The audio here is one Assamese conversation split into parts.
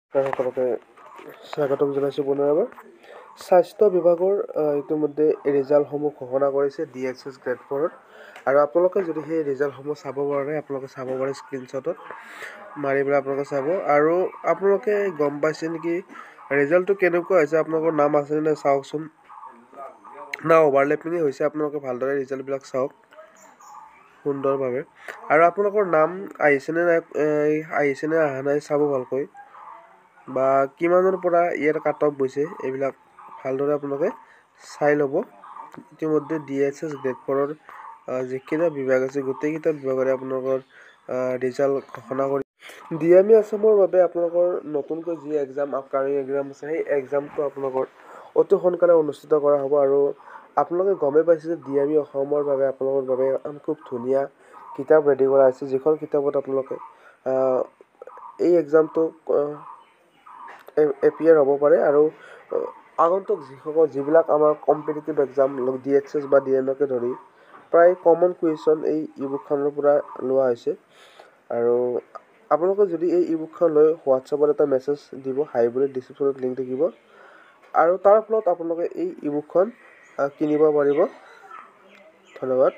সকলোকে স্বাগতম জনাইছোঁ পুনৰবাৰ। স্বাস্থ্য বিভাগৰ ইতিমধ্যে ৰিজাল্টসমূহ ঘোষণা কৰিছে DSS গ্ৰেড 4ত, আৰু আপোনালোকে যদি সেই ৰিজাল্টসমূহ চাব পৰা নাই আপোনালোকে চাব পাৰে স্ক্ৰীনশ্বটত মাৰি পেলাই আপোনালোকে চাব। আৰু আপোনালোকে গম পাইছে নেকি ৰিজাল্টটো কেনেকুৱা হৈছে, আপোনালোকৰ নাম আছেনে নাই চাওকচোন। না অভাৰলেপিঙে হৈছে, আপোনালোকে ভালদৰে ৰিজাল্টবিলাক চাওক সুন্দৰভাৱে। আৰু আপোনালোকৰ নাম আহিছেনে নাই আহিছেনে অহা নাই চাব ভালকৈ, বা কিমানৰ পৰা ইয়াৰ কাট অফ গৈছে এইবিলাক ভালদৰে আপোনালোকে চাই ল'ব। ইতিমধ্যে DSS গ্ৰেড 4ৰ যিকেইটা বিভাগ আছে গোটেইকেইটা বিভাগৰে আপোনালোকৰ ৰিজাল্ট ঘোষণা কৰি DME আছামৰ বাবে আপোনালোকৰ নতুনকৈ যি এক্সাম আপকামিং এক্সাম আছে সেই এক্সামটো আপোনালোকৰ অতি সোনকালে অনুষ্ঠিত কৰা হ'ব। আৰু আপোনালোকে গমেই পাইছে যে DME অসমৰ বাবে আপোনালোকৰ বাবে খুব ধুনীয়া কিতাপ ৰেডি কৰা হৈছে, যিখন কিতাপত আপোনালোকে এই এক্সামটো এপিয়াৰ হ'ব পাৰে। আৰু আগন্তুক যিবিলাক আমাৰ কম্পিটিটিভ এক্সাম DSS বা DMEকে ধৰি প্ৰায় কমন কুৱেশ্যন এই ইবুকখনৰ পৰা লোৱা হৈছে। আৰু আপোনালোকে যদি এই ইবুকখন লৈ হোৱাটছএপত এটা মেছেজ দিব, হাই বুলি ডিছক্ৰিপশ্যনত লিংক থাকিব, আৰু তাৰ ফলত আপোনালোকে এই ইবুকখন কিনিব পাৰিব। ধন্যবাদ।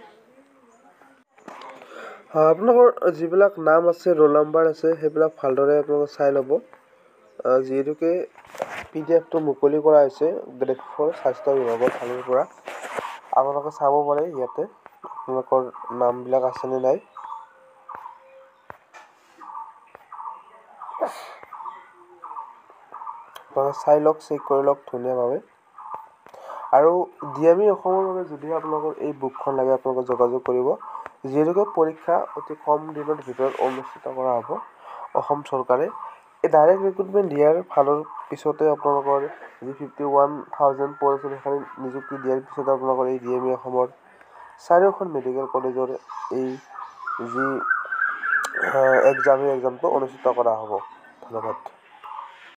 আপোনালোকৰ যিবিলাক নাম আছে ৰোল নাম্বাৰ আছে সেইবিলাক ভালদৰে আপোনালোকে চাই ল'ব। যিহেতুকে PDFটো মুকলি কৰা হৈছে গ্ৰেড 4 স্বাস্থ্য বিভাগৰ ফালৰ পৰা, আপোনালোকে চাব পাৰে ইয়াতে আপোনালোকৰ নামবিলাক আছেনে নাই। আপোনালোকে চাই লওক, চেক কৰি লওক ধুনীয়াভাৱে। আৰু DME অসমৰ বাবে যদিহে আপোনালোকৰ এই বুকখন লাগে আপোনালোকে যোগাযোগ কৰিব, যিহেতুকে পৰীক্ষা অতি কম দিনৰ ভিতৰত অনুষ্ঠিত কৰা হ'ব। অসম চৰকাৰে এই ডাইৰেক্ট ৰিক্ৰুটমেণ্ট দিয়াৰ ফালৰ পিছতে আপোনালোকৰ যি 51,000 প'ষ্ট আছে সেইখিনি নিযুক্তি দিয়াৰ পিছতে আপোনালোকৰ এই DME অসমৰ 4খন মেডিকেল কলেজৰ এই যি এক্সামটো অনুষ্ঠিত কৰা হ'ব। ধন্যবাদ।